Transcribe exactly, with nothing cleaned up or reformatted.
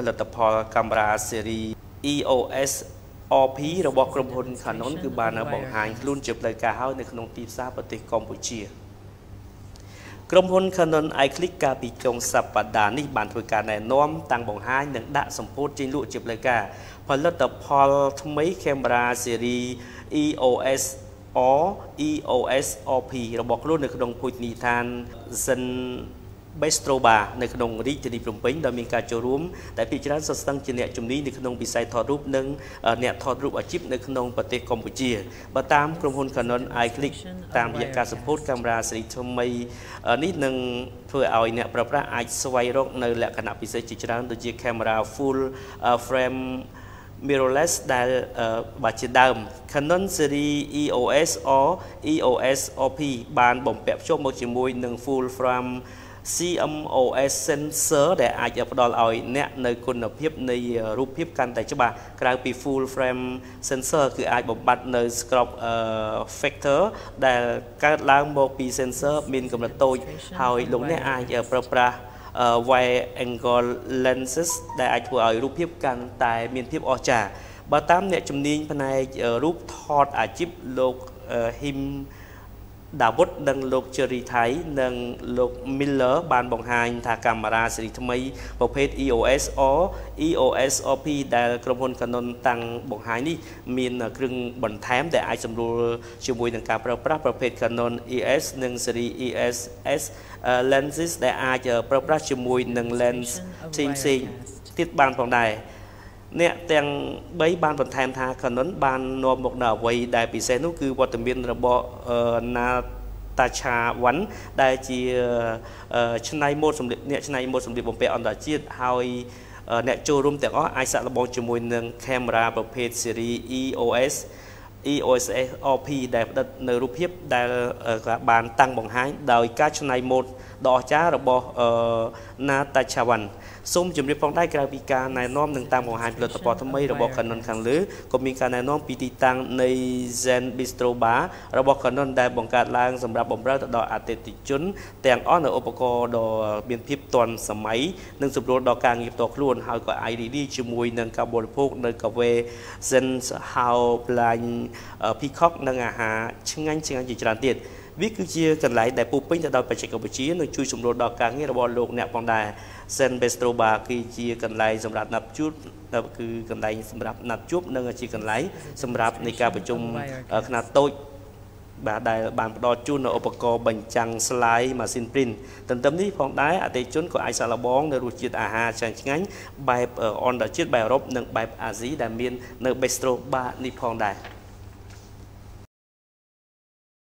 ផលិតផលកាមេរ៉ាស៊េរី E O S O P របស់ក្រុមហ៊ុន Canon គឺបានបង្ហាញខ្លួនជាផ្លូវការហើយនៅក្នុងទីផ្សារប្រទេសកម្ពុជាក្រុមហ៊ុន Canon iClick កាលពីចុងសប្តាហ៍នេះបានធ្វើការណែនាំតាំងបង្ហាញនិងដាក់សម្ពោធចេញលក់ជាផ្លូវការផលិតផលថ្មីកាមេរ៉ាស៊េរី E O S or E O S O P របស់ខ្លួននៅក្នុងភោជនីយដ្ឋាន Zen Bistro Bar នៅក្នុងរាជធានីភ្នំពេញដែលមានការចូលរួមតែភាគច្រើនសុទ្ធសឹងជាអ្នកជំនាញនៅក្នុងវិស័យថតរូបនិងអ្នកថតរូបអាជីពនៅក្នុងប្រទេសកម្ពុជាបើតាមក្រុមហ៊ុន Canon iClick តាមរយៈការសម្ពោធកាមេរ៉ាស៊េរីថ្មីនេះនឹងធ្វើឲ្យអ្នកប្រើប្រាស់អាចស្វែងរកនៅលក្ខណៈពិសេសជាច្រើនដូចជាកាមេរ៉ា full frame mirrorless ដែលបើជាដើម Canon series E O S or E O S O P បានបំពាក់ភ្ជាប់មកជាមួយនឹង full frame C M O S sensor ដែលអាចផ្ដល់ឲ្យអ្នកនៅគុណភាពនៃរូបភាពកាន់តែច្បាស់ក្រៅពី full frame sensor គឺអាចបំបត្តិនៅ crop factor ដែលកើតឡើងមកពី sensor មានកម្រិតតូចហើយលោកអ្នកអាចប្រើប្រាស់ wide angle lenses ដែលអាចធ្វើឲ្យរូបភាពកាន់តែមានភាពអស្ចារ្យបើតាមអ្នកជំនាញផ្នែករូបថតអាជីពលោក Him Dawood និងលោក Cherry Thai និងលោក Miller បានបង្ហាញថាកាមេរ៉ាស៊េរីថ្មីប្រភេទ E O S or E O S O P ដែលក្រុមហ៊ុន Canon តាំងបង្ហាញនេះមានគ្រឿងបន្ថែមដែលអាចសម្រួលជាមួយនឹងការប្រើប្រាស់ប្រភេទ Canon E S និង Series E S S lenses ដែលអាចប្រើប្រាស់ជាមួយនឹង lens ផ្សេងៗទៀតបានផងដែរអ្នកទាំងបីបានបន្ថែមថា Canon បាននាំមកនៅអ្វីដែលពិសេសនោះគឺវត្តមានរបស់ Natasha Wan ដែលជាឆ្នៃម៉ូដសម្លៀកអ្នកឆ្នៃម៉ូដសម្លៀកបំពាក់អន្តរជាតិហើយអ្នកចូលរួមទាំងអស់អាចសាក់លបងជាមួយនឹងកាមេរ៉ាប្រភេទ series E O S E O S O P ដែលផ្ដិតនៅរូបភាពដែលបានតាំងបង្ហាញដោយការឆ្នៃម៉ូដដ៏អស្ចារ្យរបស់ Natasha Wan សូមជម្រាបផងដែរក្រៅពីការណែនាំនិងតាមបង្ហាញផលិតផលថ្មីរបស់ Canon ខាងលើក៏មានការណែនាំពីទីតាំងនៃ Zen Bistro Bar របស់ Canon ដែលបង្កើតឡើងសម្រាប់បម្រើទៅដល់អតិថិជនទាំងអស់នៅឧបករណ៍ដ៏មានភាពទាន់សម័យនិងសម្រួលដល់ការងារផ្ទាល់ខ្លួនហើយក៏អាចរីករាយជាមួយនឹងការបរិភោគនៅកាហ្វេ Zen House Blind Peacock និងអាហារឆ្ងាញ់ឆ្ងាញ់ជាច្រើនទៀតវាគឺជាកន្លែងដែលពោពេញទៅដោយបច្ចេកវិទ្យានិងជួយសម្រួលដល់ការងាររបស់លោកអ្នកផងដែរ Zen Bistro Bar គឺជាកន្លែងសម្រាប់ណាត់ជួបគឺកន្លែងសម្រាប់ណាត់ជួបនិងជាកន្លែងសម្រាប់នៃការប្រជុំខ្នាតតូចបាទដែលបានផ្ដល់ជូននៅឧបករណ៍បញ្ចាំង slide ម៉ាស៊ីន print ទន្ទឹមនេះផងដែរអតិថិជនក៏អាចសាកល្បងនៅរសជាតិអាហារឆ្ងាញ់ឆ្ងាញ់បែបអន្តរជាតិបែបអឺរ៉ុបនិងបែបអាស៊ីដែលមាននៅ Bistro Bar នេះផងដែរ